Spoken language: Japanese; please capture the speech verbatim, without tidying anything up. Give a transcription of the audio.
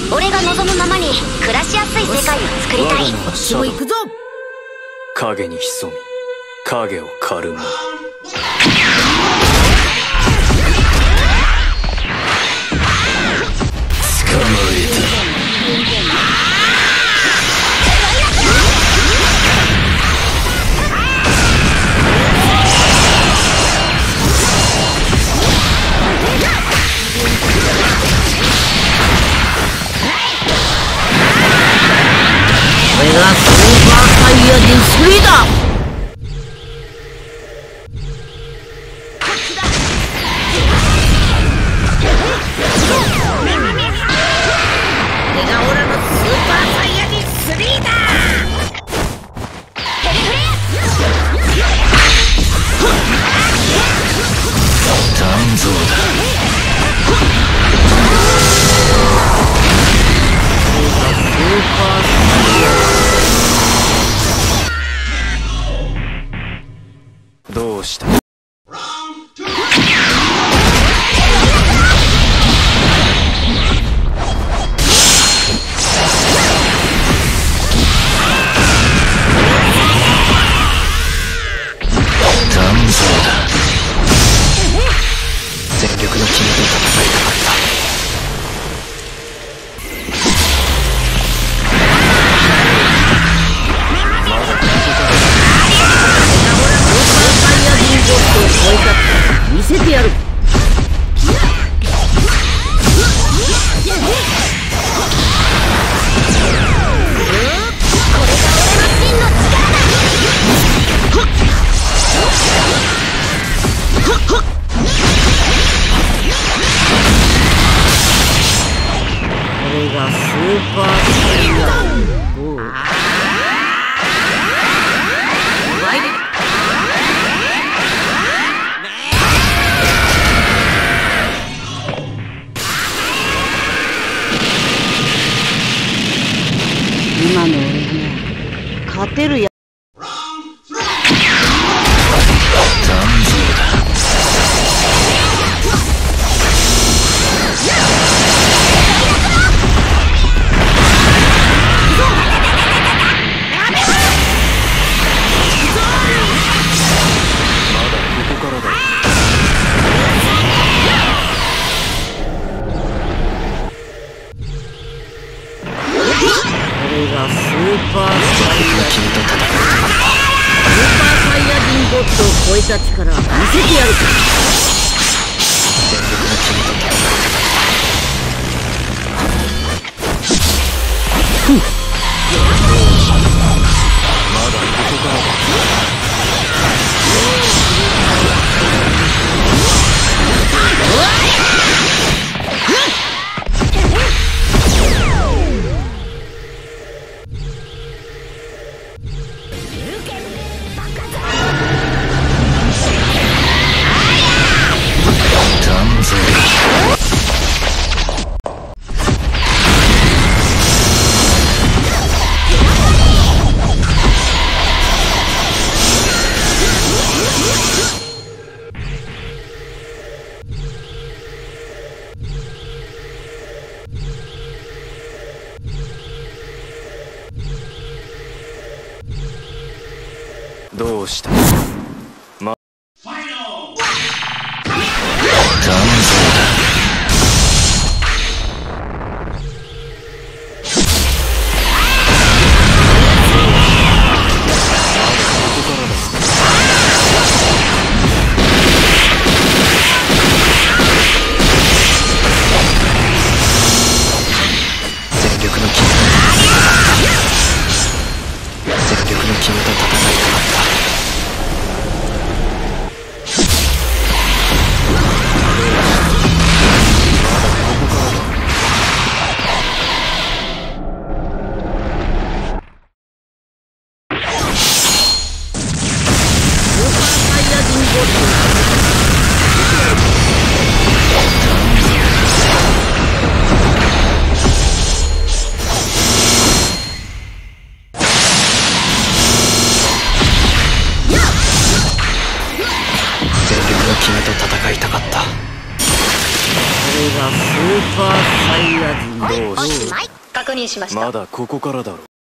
俺が望むままに暮らしやすい世界を作りたい。 こっちも行くぞ。 影に潜み影を狩る者。捕まえた。 これがスーパーサイヤ人スリーだ。これがオラのスーパーサイヤ人スリーだ。 鍛造だ。 スーパーサイヤ人。 どうした。全力の君と戦いたかった。まだここからスーパーサイヤ人ゴッドを超えた見せてやる。これがスーパーサイヤ人。どう？今の俺には勝てるや。これがスーパーサイヤ人。スーパーサイヤ人ゴッドを超えた力見せてやる。 全力の君と戦いたかった。まだここからだ。どうした。ま断層だ。全力の君全力の君と戦いたかった。 マイ確認しました。 まだここからだろう。